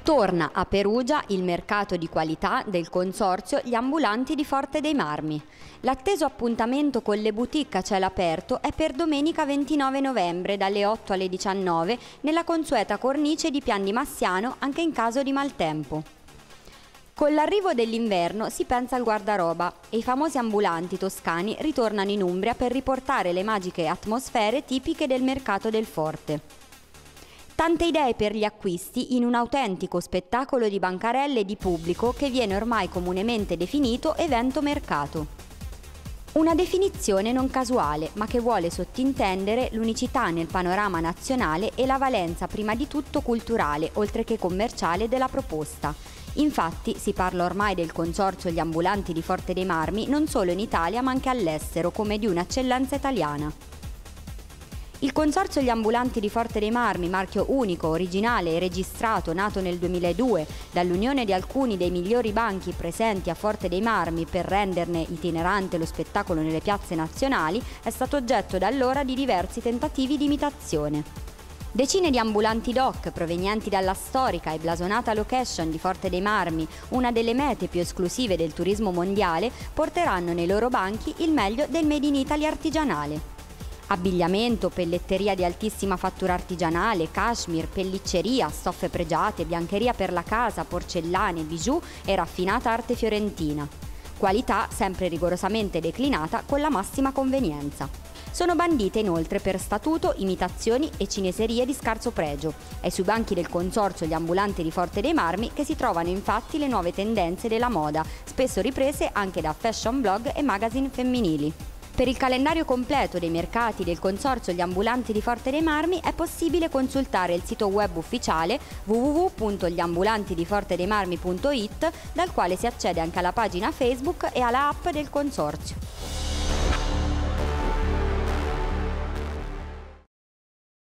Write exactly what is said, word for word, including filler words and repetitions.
Torna a Perugia il mercato di qualità del consorzio Gli Ambulanti di Forte dei Marmi. L'atteso appuntamento con le boutique a cielo aperto è per domenica ventinove novembre dalle otto alle diciannove nella consueta cornice di Pian di Massiano, anche in caso di maltempo. Con l'arrivo dell'inverno si pensa al guardaroba e i famosi ambulanti toscani ritornano in Umbria per riportare le magiche atmosfere tipiche del mercato del Forte. Tante idee per gli acquisti in un autentico spettacolo di bancarelle e di pubblico che viene ormai comunemente definito evento mercato. Una definizione non casuale, ma che vuole sottintendere l'unicità nel panorama nazionale e la valenza prima di tutto culturale, oltre che commerciale, della proposta. Infatti si parla ormai del consorzio Gli Ambulanti di Forte dei Marmi non solo in Italia ma anche all'estero come di un'eccellenza italiana. Il consorzio Gli Ambulanti di Forte dei Marmi, marchio unico, originale e registrato, nato nel duemiladue dall'unione di alcuni dei migliori banchi presenti a Forte dei Marmi per renderne itinerante lo spettacolo nelle piazze nazionali, è stato oggetto da allora di diversi tentativi di imitazione. Decine di ambulanti doc provenienti dalla storica e blasonata location di Forte dei Marmi, una delle mete più esclusive del turismo mondiale, porteranno nei loro banchi il meglio del Made in Italy artigianale. Abbigliamento, pelletteria di altissima fattura artigianale, cashmere, pellicceria, stoffe pregiate, biancheria per la casa, porcellane, bijou e raffinata arte fiorentina. Qualità sempre rigorosamente declinata con la massima convenienza. Sono bandite inoltre per statuto imitazioni e cineserie di scarso pregio. È sui banchi del consorzio Gli Ambulanti di Forte dei Marmi che si trovano infatti le nuove tendenze della moda, spesso riprese anche da fashion blog e magazine femminili. Per il calendario completo dei mercati del consorzio Gli Ambulanti di Forte dei Marmi è possibile consultare il sito web ufficiale w w w punto gli ambulanti di forte dei marmi punto it, dal quale si accede anche alla pagina Facebook e alla app del consorzio.